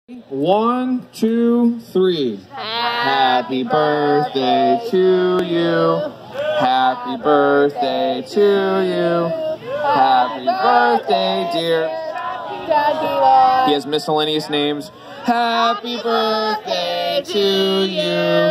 1, 2, 3. Happy birthday to you. Happy birthday to you. Happy birthday, dear. He has miscellaneous names. Happy birthday to you.